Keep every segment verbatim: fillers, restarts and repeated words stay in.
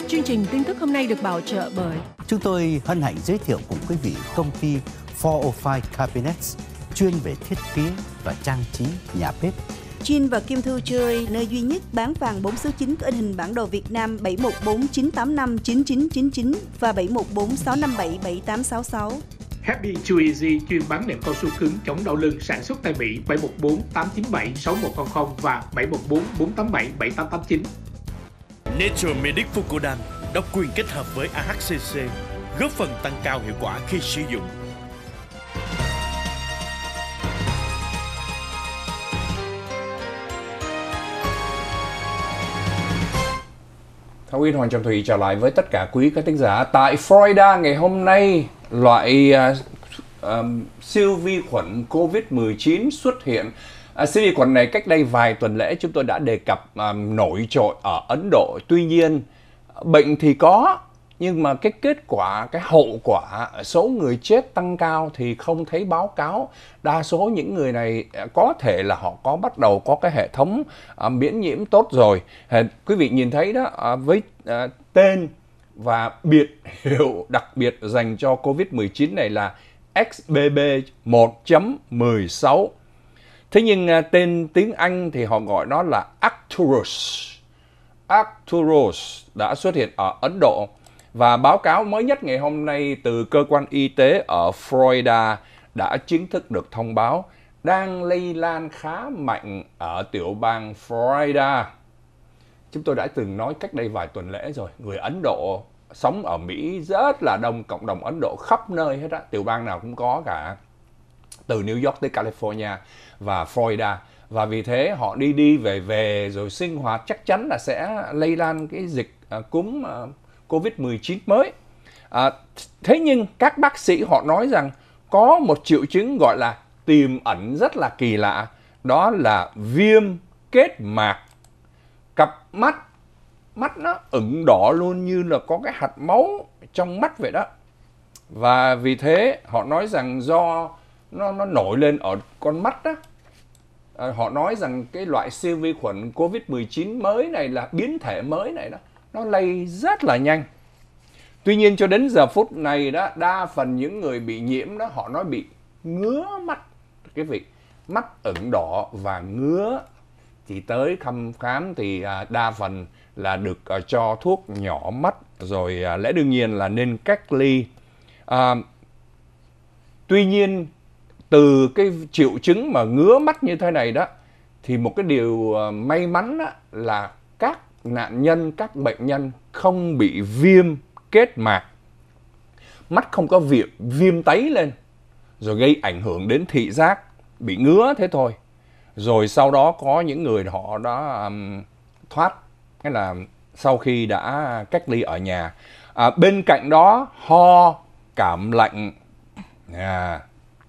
Chương trình tin tức hôm nay được bảo trợ bởi chúng tôi hân hạnh giới thiệu cùng quý vị công ty bốn không năm Cabinets, chuyên về thiết kế và trang trí nhà bếp. Chin và Kim Thu Chơi, nơi duy nhất bán vàng bốn số chín có in hình bản đồ Việt Nam bảy một bốn chín tám năm chín chín chín chín và bảy một bốn sáu năm bảy bảy tám sáu sáu. Happy Chew Easy chuyên bán nệm cao su cứng chống đau lưng, sản xuất tại Mỹ bảy một bốn tám chín bảy sáu một không không và bảy một bốn bốn tám bảy bảy tám tám chín. Nature Medic Fucodan độc quyền kết hợp với a hát xê xê, góp phần tăng cao hiệu quả khi sử dụng. Thảo Nguyên Hoàng Trọng Thủy trở lại với tất cả quý các thính giả. Tại Florida ngày hôm nay, loại uh, um, siêu vi khuẩn covid mười chín xuất hiện. Uh, siêu vi khuẩn này cách đây vài tuần lễ chúng tôi đã đề cập um, nổi trội ở Ấn Độ. Tuy nhiên, bệnh thì có, nhưng mà cái kết quả, cái hậu quả, số người chết tăng cao thì không thấy báo cáo. Đa số những người này có thể là họ có bắt đầu có cái hệ thống uh, miễn nhiễm tốt rồi. Uh, quý vị nhìn thấy đó, uh, với uh, tên và biệt hiệu đặc biệt dành cho covid mười chín này là X B B một chấm mười sáu. Thế nhưng uh, tên tiếng Anh thì họ gọi nó là Arcturus. Arcturus đã xuất hiện ở Ấn Độ. Và báo cáo mới nhất ngày hôm nay từ cơ quan y tế ở Florida đã chính thức được thông báo đang lây lan khá mạnh ở tiểu bang Florida. Chúng tôi đã từng nói cách đây vài tuần lễ rồi, người Ấn Độ sống ở Mỹ rất là đông, cộng đồng Ấn Độ khắp nơi hết á, tiểu bang nào cũng có cả, từ New York tới California và Florida. Và vì thế họ đi đi về về rồi sinh hoạt chắc chắn là sẽ lây lan cái dịch uh, cúm uh, covid mười chín mới. À, thế nhưng các bác sĩ họ nói rằng có một triệu chứng gọi là tiềm ẩn rất là kỳ lạ. Đó là viêm kết mạc cặp mắt. Mắt nó ửng đỏ luôn, như là có cái hạt máu trong mắt vậy đó. Và vì thế họ nói rằng do nó, nó nổi lên ở con mắt đó. À, họ nói rằng cái loại siêu vi khuẩn covid mười chín mới này là biến thể mới này đó, nó lây rất là nhanh. Tuy nhiên cho đến giờ phút này đó, đa phần những người bị nhiễm đó họ nói bị ngứa mắt. Cái vị mắt ửng đỏ và ngứa. Thì tới thăm khám thì đa phần là được cho thuốc nhỏ mắt, rồi lẽ đương nhiên là nên cách ly. À, tuy nhiên từ cái triệu chứng mà ngứa mắt như thế này đó, thì một cái điều may mắn đó là các nạn nhân, các bệnh nhân không bị viêm kết mạc, mắt không có viêm, viêm tấy lên, rồi gây ảnh hưởng đến thị giác, bị ngứa thế thôi. Rồi sau đó có những người họ đã um, thoát, hay là sau khi đã cách ly ở nhà. À, bên cạnh đó ho, cảm lạnh, à,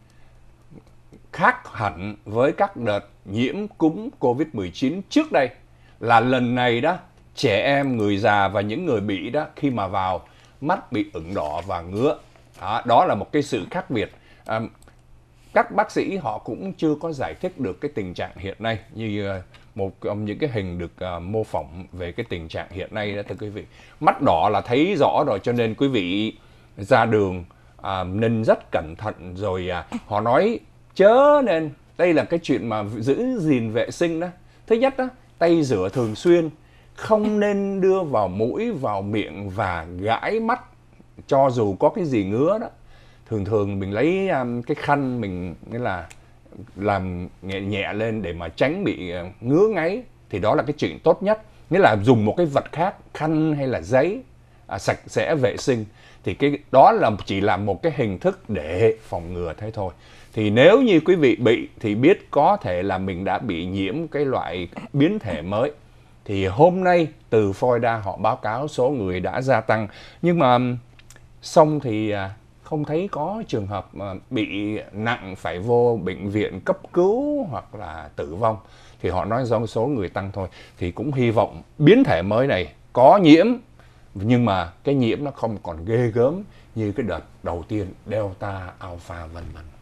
khác hẳn với các đợt nhiễm cúm covid mười chín trước đây, là lần này đó trẻ em, người già và những người bị đó khi mà vào mắt bị ửng đỏ và ngứa. Đó, đó là một cái sự khác biệt. À, các bác sĩ họ cũng chưa có giải thích được cái tình trạng hiện nay, như một trong những cái hình được uh, mô phỏng về cái tình trạng hiện nay đó thưa quý vị. Mắt đỏ là thấy rõ rồi, cho nên quý vị ra đường uh, nên rất cẩn thận. Rồi uh, họ nói chớ nên, đây là cái chuyện mà giữ gìn vệ sinh đó. Thứ nhất đó, tay rửa thường xuyên, không nên đưa vào mũi, vào miệng và gãi mắt cho dù có cái gì ngứa đó. Thường thường mình lấy um, cái khăn mình nghĩa là làm nhẹ nhẹ lên để mà tránh bị uh, ngứa ngáy, thì đó là cái chuyện tốt nhất. Nghĩa là dùng một cái vật khác, khăn hay là giấy, à, sạch sẽ vệ sinh, thì cái đó là chỉ là một cái hình thức để phòng ngừa thế thôi. Thì nếu như quý vị bị thì biết có thể là mình đã bị nhiễm cái loại biến thể mới. Thì hôm nay từ Florida họ báo cáo số người đã gia tăng, nhưng mà xong thì không thấy có trường hợp bị nặng phải vô bệnh viện cấp cứu hoặc là tử vong. Thì họ nói do số người tăng thôi. Thì cũng hy vọng biến thể mới này có nhiễm, nhưng mà cái nhiễm nó không còn ghê gớm như cái đợt đầu tiên Delta, Alpha vân vân.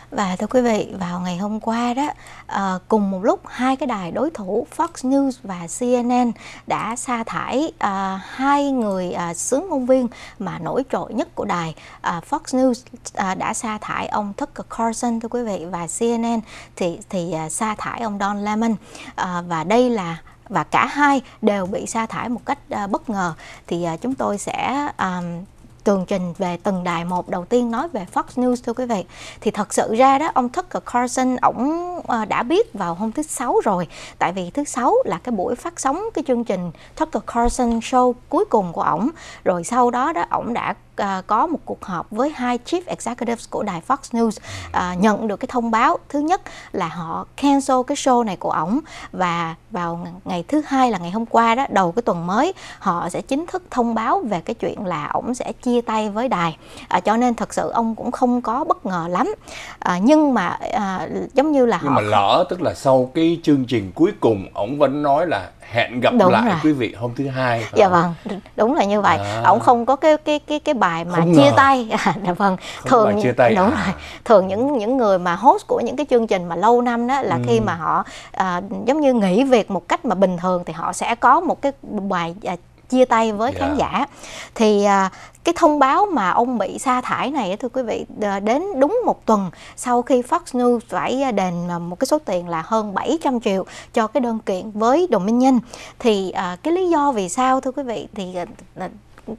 Và thưa quý vị, vào ngày hôm qua đó, uh, cùng một lúc hai cái đài đối thủ Fox News và C N N đã sa thải uh, hai người uh, xướng ngôn viên mà nổi trội nhất của đài. uh, Fox News uh, đã sa thải ông Tucker Carlson, thưa quý vị, và C N N thì thì uh, sa thải ông Don Lemon. uh, và đây là và cả hai đều bị sa thải một cách uh, bất ngờ. Thì uh, chúng tôi sẽ um, tường trình về từng đài một. Đầu tiên nói về Fox News, thưa quý vị. Thì thật sự ra đó, ông Tucker Carlson ổng uh, đã biết vào hôm thứ Sáu rồi. Tại vì thứ Sáu là cái buổi phát sóng cái chương trình Tucker Carlson Show cuối cùng của ổng. Rồi sau đó đó ổng đã Uh, có một cuộc họp với hai Chief Executives của đài Fox News, uh, nhận được cái thông báo thứ nhất là họ cancel cái show này của ổng, và vào ngày thứ hai là ngày hôm qua đó, đầu cái tuần mới, họ sẽ chính thức thông báo về cái chuyện là ổng sẽ chia tay với đài. uh, cho nên thật sự ông cũng không có bất ngờ lắm. uh, nhưng mà uh, giống như là nhưng họ mà lỡ, tức là sau cái chương trình cuối cùng ổng vẫn nói là hẹn gặp đúng lại rồi. quý vị hôm thứ hai. Dạ vâng, đúng là như vậy. À. Ổng không có cái cái cái cái bài mà Không chia ngờ. tay. Dạ vâng. Không Thường bài chia tay. đúng À. rồi. Thường những những người mà host của những cái chương trình mà lâu năm đó là Ừ. khi mà họ à, giống như nghỉ việc một cách mà bình thường thì họ sẽ có một cái bài à, chia tay với Yeah. khán giả. Thì à, cái thông báo mà ông bị sa thải này, thưa quý vị, đến đúng một tuần sau khi Fox News phải đền một cái số tiền là hơn bảy trăm triệu cho cái đơn kiện với Dominion. Thì à, cái lý do vì sao, thưa quý vị, thì à,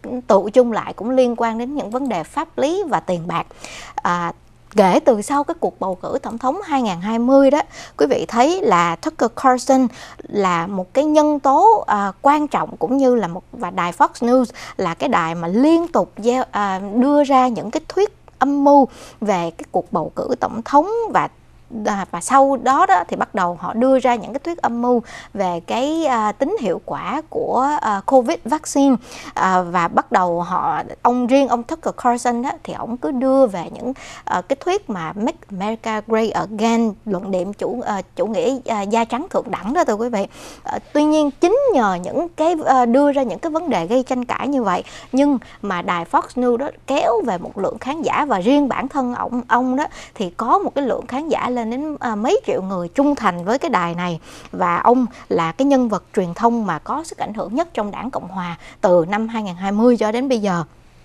tụ chung lại cũng liên quan đến những vấn đề pháp lý và tiền bạc. À, kể từ sau cái cuộc bầu cử tổng thống hai không hai không đó, quý vị thấy là Tucker Carlson là một cái nhân tố à, quan trọng, cũng như là một và đài Fox News là cái đài mà liên tục gieo, à, đưa ra những cái thuyết âm mưu về cái cuộc bầu cử tổng thống, và À, và sau đó đó thì bắt đầu họ đưa ra những cái thuyết âm mưu về cái à, tính hiệu quả của à, Covid vaccine, à, và bắt đầu họ ông riêng ông Tucker Carlson đó thì ông cứ đưa về những à, cái thuyết mà Make America Great Again, luận điểm chủ à, chủ nghĩa à, da trắng thượng đẳng đó, thưa quý vị. À, tuy nhiên chính nhờ những cái à, đưa ra những cái vấn đề gây tranh cãi như vậy, nhưng mà đài Fox News đó kéo về một lượng khán giả, và riêng bản thân ông ông đó thì có một cái lượng khán giả lên đến à, mấy triệu người trung thành với cái đài này, và ông là cái nhân vật truyền thông mà có sức ảnh hưởng nhất trong đảng Cộng Hòa từ năm hai không hai không cho đến bây giờ.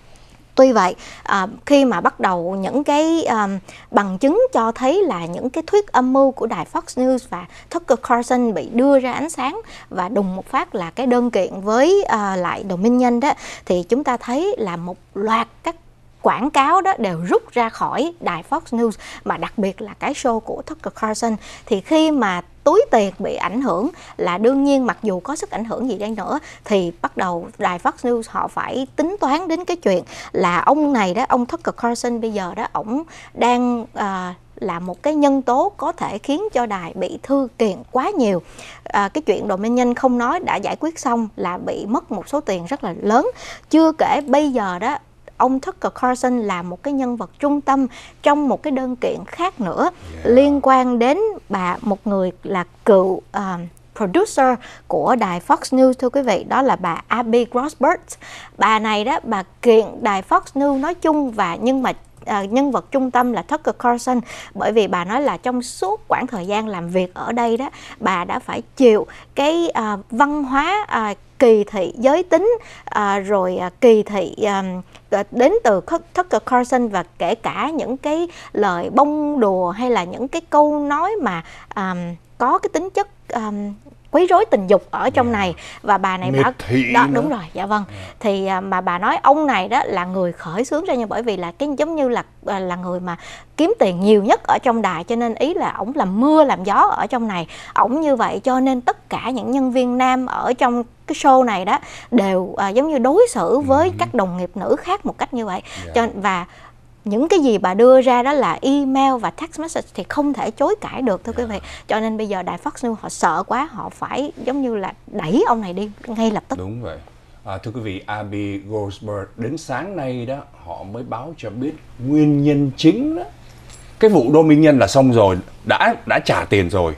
Tuy vậy, à, khi mà bắt đầu những cái à, bằng chứng cho thấy là những cái thuyết âm mưu của đài Fox News và Tucker Carlson bị đưa ra ánh sáng, và đùng một phát là cái đơn kiện với à, lại Dominion đó, thì chúng ta thấy là một loạt các quảng cáo đó đều rút ra khỏi đài Fox News, mà đặc biệt là cái show của Tucker Carlson. Thì khi mà túi tiền bị ảnh hưởng là đương nhiên, mặc dù có sức ảnh hưởng gì đi nữa, thì bắt đầu đài Fox News họ phải tính toán đến cái chuyện là ông này đó, ông Tucker Carlson bây giờ đó, ổng đang uh, là một cái nhân tố có thể khiến cho đài bị thư kiện quá nhiều. À, cái chuyện Dominion không nói đã giải quyết xong là bị mất một số tiền rất là lớn. Chưa kể bây giờ đó, ông Tucker Carlson là một cái nhân vật trung tâm trong một cái đơn kiện khác nữa, yeah. liên quan đến bà, một người là cựu uh, producer của đài Fox News, thưa quý vị, đó là bà Abby Grossberg. Bà này đó, bà kiện đài Fox News nói chung, và nhưng mà À, nhân vật trung tâm là Tucker Carlson, bởi vì bà nói là trong suốt quãng thời gian làm việc ở đây đó, bà đã phải chịu cái à, văn hóa à, kỳ thị giới tính, à, rồi à, kỳ thị à, đến từ Tucker Carlson, và kể cả những cái lời bông đùa hay là những cái câu nói mà à, có cái tính chất à, quấy rối tình dục ở trong yeah. này. Và bà này bảo đó, đúng rồi, dạ vâng. Yeah. Thì mà bà nói ông này đó là người khởi xướng ra, như bởi vì là cái giống như là là người mà kiếm tiền nhiều nhất ở trong đài, cho nên ý là ổng làm mưa làm gió ở trong này. Ổng như vậy cho nên tất cả những nhân viên nam ở trong cái show này đó đều à, giống như đối xử với mm-hmm. các đồng nghiệp nữ khác một cách như vậy. Yeah. Cho và những cái gì bà đưa ra đó là email và text message thì không thể chối cãi được, thưa yeah. quý vị. Cho nên bây giờ đài Fox News họ sợ quá, họ phải giống như là đẩy ông này đi ngay lập tức. Đúng vậy. À, thưa quý vị, Abby Grossberg đến sáng nay đó họ mới báo cho biết nguyên nhân chính đó. Cái vụ Dominion là xong rồi, đã đã trả tiền rồi.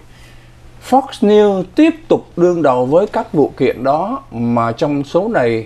Fox News tiếp tục đương đầu với các vụ kiện đó, mà trong số này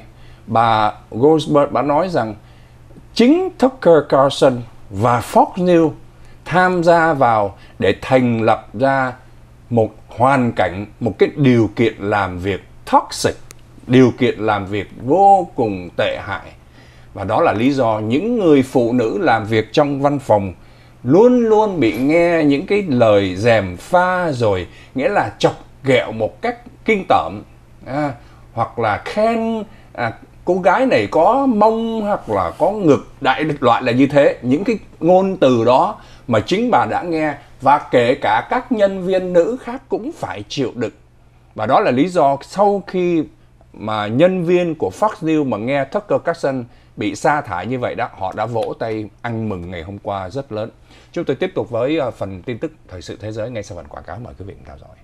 bà Grossberg bà nói rằng chính Tucker Carlson và Fox News tham gia vào để thành lập ra một hoàn cảnh, một cái điều kiện làm việc toxic, điều kiện làm việc vô cùng tệ hại. Và đó là lý do những người phụ nữ làm việc trong văn phòng luôn luôn bị nghe những cái lời gièm pha, rồi nghĩa là chọc ghẹo một cách kinh tởm, à, hoặc là khen à, cô gái này có mông hoặc là có ngực, đại loại là như thế. Những cái ngôn từ đó mà chính bà đã nghe, và kể cả các nhân viên nữ khác cũng phải chịu đựng. Và đó là lý do sau khi mà nhân viên của Fox News mà nghe Tucker Carlson bị sa thải như vậy đó, họ đã vỗ tay ăn mừng ngày hôm qua rất lớn. Chúng tôi tiếp tục với phần tin tức thời sự thế giới ngay sau phần quảng cáo, mời quý vị theo dõi.